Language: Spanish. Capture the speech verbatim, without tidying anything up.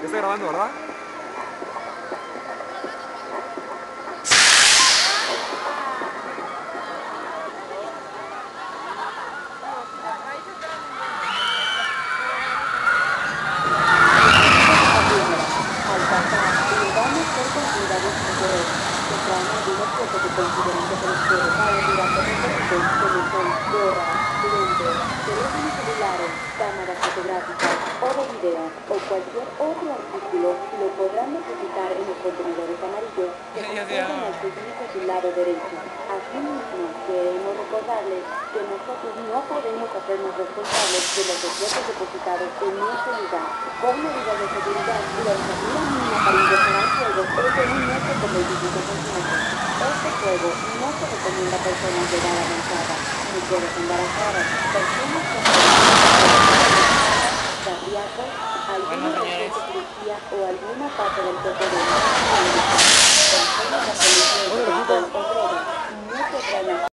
Ya está grabando, ¿verdad? Cámaras fotográficas o de video o cualquier otro artículo lo podrán depositar en los contenedores amarillos que se encuentran al servicio de su lado derecho. Asimismo, queremos recordarles que nosotros no podemos hacernos responsables de los objetos depositados en nuestro lugar. Con medidas de seguridad, la altura mínima para ingresar al juego es de un metro con veinticinco centímetros. Este juego no se recomienda a personas de edad avanzada, mujeres embarazadas, personas con cardíacos, alguna reacción de cirugía o alguna parte del cuerpo de una persona, personas de la policía o drogas, no podrán